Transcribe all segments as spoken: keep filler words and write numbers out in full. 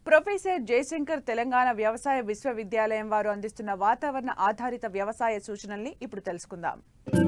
Professor Jayashankar Telangana వ్యవసాయ విశ్వవిద్యాలయం వారు అందిస్తున్న వాతావరణ ఆధారిత వ్యవసాయ సూచనల్ని ఇప్పుడు తెలుసుకుందాం.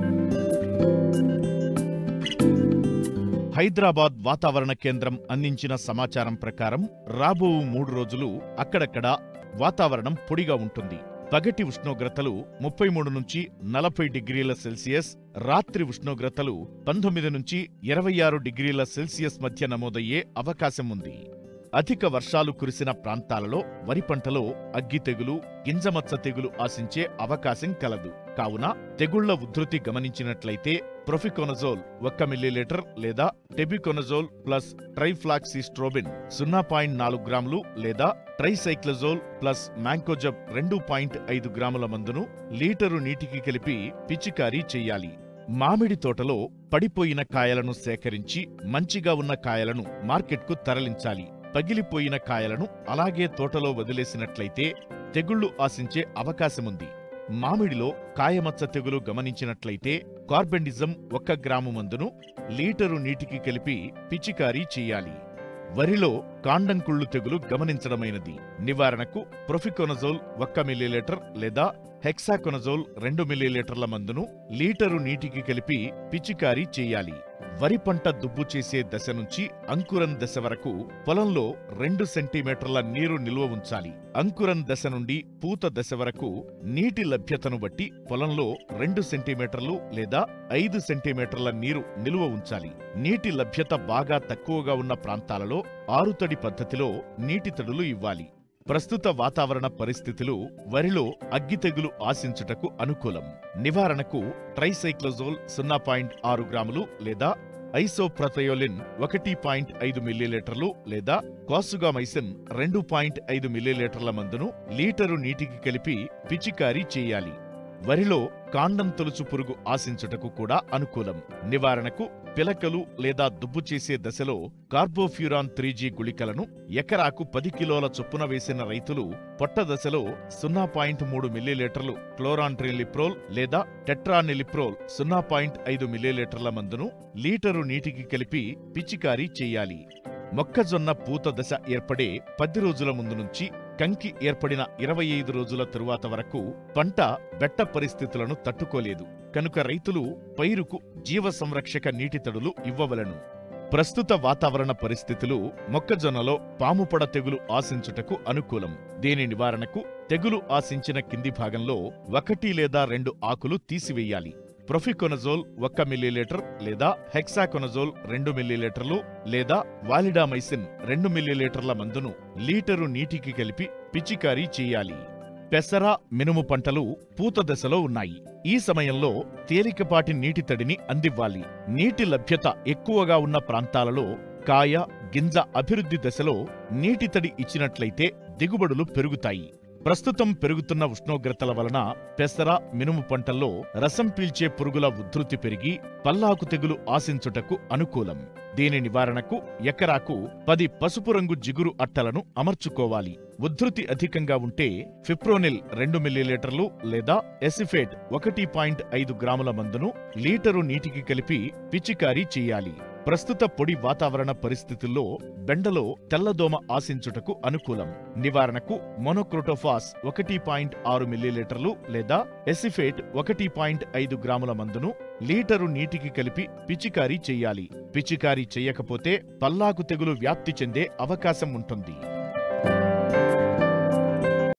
హైదరాబాద్ వాతావరణ కేంద్రం అందించిన సమాచారం ప్రకారం రాబో మూడు రోజులు అక్కడక్కడ వాతావరణం పొడిగా ఉంటుంది. పగటి ఉష్ణోగ్రతలు ముప్పై మూడు నుంచి నలభై డిగ్రీల సెల్సియస్, రాత్రి ఉష్ణోగ్రతలు పంతొమ్మిది నుంచి ఇరవై ఆరు డిగ్రీల సెల్సియస్ మధ్య నమోదయ్యే అవకాశం ఉంది. అధిక వర్షాలు కురిసిన ప్రాంతాలలో వరి పంటలో అగ్గి తెగులు, గింజమచ్చ తెగులు ఆశించే అవకాశం కలదు. కావున తెగుళ్ల ఉధృతి గమనించినట్లయితే ప్రొఫికోనజోల్ ఒక్క మిల్లీలీటర్ లేదా టెబికోనజోల్ ప్లస్ ట్రైఫ్లాక్సిస్ట్రోబిన్ సున్నా పాయింట్ నాలుగు గ్రాములు లేదా ట్రైసైక్లజోల్ ప్లస్ మ్యాంకోజబ్ రెండు పాయింట్ ఐదు గ్రాముల మందును లీటరు నీటికి కలిపి పిచికారీ చెయ్యాలి. మామిడి తోటలో పడిపోయిన కాయలను సేకరించి మంచిగా ఉన్న కాయలను మార్కెట్కు తరలించాలి. పగిలిపోయిన కాయలను అలాగే తోటలో వదిలేసినట్లయితే తెగుళ్లు ఆశించే అవకాశముంది. మామిడిలో కాయమచ్చ తెగులు గమనించినట్లయితే కార్బెండిజం ఒక్క గ్రాము మందును లీటరు నీటికి కలిపి పిచికారీ చెయ్యాలి. వరిలో కాండంకుళ్ళు తెగులు గమనించడమైనది. నివారణకు ప్రొఫికోనజోల్ ఒక్క మిల్లీలీటర్ లేదా హెక్సాకొనజోల్ రెండు మిల్లీలీటర్ల మందును లీటరు నీటికి కలిపి పిచికారీ చెయ్యాలి. వరి పంట దుబ్బు చేసే దశ నుంచి అంకురం దశ వరకు పొలంలో రెండు సెంటీమీటర్ల నీరు నిల్వ ఉంచాలి. అంకురం దశ నుండి పూత దశ వరకు నీటి లభ్యతను బట్టి పొలంలో రెండు సెంటీమీటర్లు లేదా ఐదు సెంటీమీటర్ల నీరు నిల్వ ఉంచాలి. నీటి లభ్యత బాగా తక్కువగా ఉన్న ప్రాంతాలలో ఆరుతడి పద్ధతిలో నీటి తడులు ఇవ్వాలి. ప్రస్తుత వాతావరణ పరిస్థితులు వరిలో అగ్గి తెగులు ఆశించుటకు అనుకూలం. నివారణకు ట్రైసైక్లజోల్ సున్నా పాయింట్ ఆరు గ్రాములు లేదా ఐసోప్రథయోలిన్ ఒకటి పాయింట్ ఐదు మిల్లీలీటర్లు లేదా కాసుగామైసిన్ రెండు పాయింట్ ఐదు మిల్లీలీటర్ల మందును లీటరు నీటికి కలిపి పిచికారీ చేయాలి. వరిలో కాండం తొలుచు పురుగు ఆశించుటకు కూడా అనుకూలం. నివారణకు పిలకలు లేదా దుబ్బు చేసే దశలో కార్బోఫ్యూరాన్ త్రీ జీ గుళికలను ఎకరాకు పది కిలోల చొప్పున వేసిన రైతులు పొట్ట దశలో సున్నా పాయింట్ మూడు మిల్లీలీటర్లు క్లోరాంట్రిలిప్రోల్ లేదా టెట్రానిలిప్రోల్ సున్నా పాయింట్ ఐదు మిల్లీలీటర్ల మందును లీటరు నీటికి కలిపి పిచికారీ చెయ్యాలి. మొక్కజొన్న పూత దశ ఏర్పడే పది రోజుల ముందు నుంచి కంకి ఏర్పడిన ఇరవై ఐదు రోజుల తరువాత వరకు పంట బెట్ట పరిస్థితులను తట్టుకోలేదు. కనుక రైతులు పైరుకు జీవ సంరక్షక నీటి తడులు ఇవ్వవలెను. ప్రస్తుత వాతావరణ పరిస్థితులు మొక్కజొన్నలో పాముపొడ తెగులు ఆశించుటకు అనుకూలం. దీని నివారణకు తెగులు ఆశించిన కింది భాగంలో ఒకటి లేదా రెండు ఆకులు తీసివేయాలి. ప్రొఫికోనజోల్ ఒక్క మిల్లీలీటర్ లేదా హెక్సాకొనజోల్ రెండు మిల్లీలీటర్లు లేదా వాలిడామైసిన్ రెండు మిల్లీలీటర్ల మందును లీటరు నీటికి కలిపి పిచికారీ చెయ్యాలి. పెసర, మినుము పంటలు పూత దశలో ఉన్నాయి. ఈ సమయంలో తేలికపాటి నీటి తడిని అందివ్వాలి. నీటి లభ్యత ఎక్కువగా ఉన్న ప్రాంతాలలో కాయ, గింజ అభివృద్ధి దశలో నీటి తడి ఇచ్చినట్లయితే దిగుబడులు పెరుగుతాయి. ప్రస్తుతం పెరుగుతున్న ఉష్ణోగ్రతల వలన పెసర, మినుము పంటల్లో రసం పీల్చే పురుగుల ఉధృతి పెరిగి పల్లాకు తెగులు ఆశించుటకు అనుకూలం. దీని నివారణకు ఎకరాకు పది పసుపు రంగు జిగురు అట్టలను అమర్చుకోవాలి. ఉధృతి అధికంగా ఉంటే ఫిప్రోనిల్ రెండు మిల్లీలీటర్లు లేదా ఎసిఫేట్ ఒకటి పాయింట్ ఐదు గ్రాముల మందును లీటరు నీటికి కలిపి పిచికారీ చెయ్యాలి. ప్రస్తుత పొడి వాతావరణ పరిస్థితుల్లో బెండలో తెల్లదోమ ఆశించుటకు అనుకూలం. నివారణకు మోనోక్రోటోఫాస్ ఒకటి పాయింట్ ఆరు మిల్లీలీటర్లు లేదా ఎసిఫేట్ ఒకటి పాయింట్ ఐదు గ్రాముల మందును లీటరు నీటికి కలిపి పిచికారీ చెయ్యాలి. పిచికారీ చెయ్యకపోతే పల్లాకు తెగులు వ్యాప్తి చెందే అవకాశం ఉంటుంది.